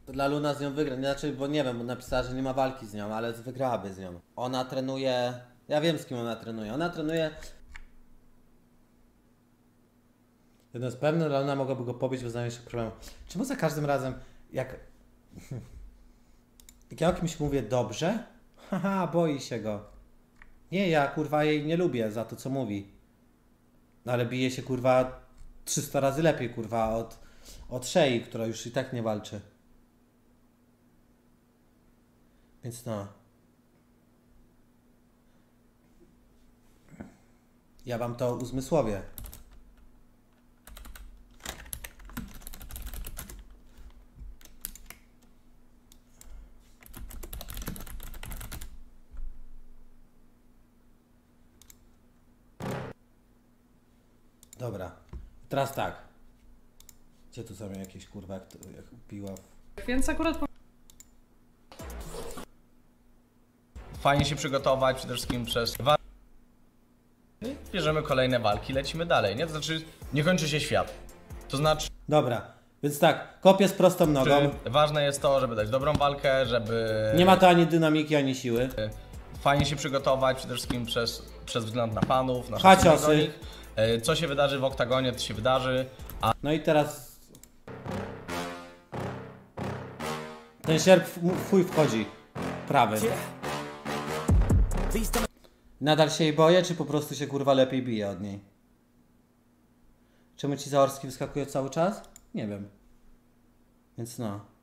Dla Luna z nią wygra, znaczy, bo nie wiem, bo napisała, że nie ma walki z nią, ale wygrałaby z nią. Ona trenuje, ja wiem z kim ona trenuje. Ona trenuje... Jedno jest pewne, że Luna mogłaby go pobić bez najmniejszych problemów. Czemu za każdym razem, jak ja o kimś mówię dobrze, haha, boi się go. Nie, ja kurwa jej nie lubię za to, co mówi. No ale bije się kurwa 300 razy lepiej kurwa od Shei, która już i tak nie walczy. Więc no. Ja wam to uzmysłowię. Dobra. Teraz tak. Gdzie tu są jakieś kurwa, jak piła? Więc akurat Fajnie się przygotować, przede wszystkim przez bierzemy kolejne walki, lecimy dalej, nie? To znaczy, nie kończy się świat. To znaczy, Dobra. Więc tak, kopię z prostą nogą. ważne jest to, żeby dać dobrą walkę, żeby... Nie ma to ani dynamiki, ani siły. Fajnie się przygotować, przede wszystkim przez wzgląd na fanów, na Dwa szacunek do ciosy. nich. Co się wydarzy w oktagonie, to się wydarzy. No i teraz... Ten sierp fuj wchodzi. Prawy. Nadal się jej boję, czy po prostu się kurwa lepiej bije od niej? Czemu ci Zaorski wyskakuje cały czas? Nie wiem. Więc no.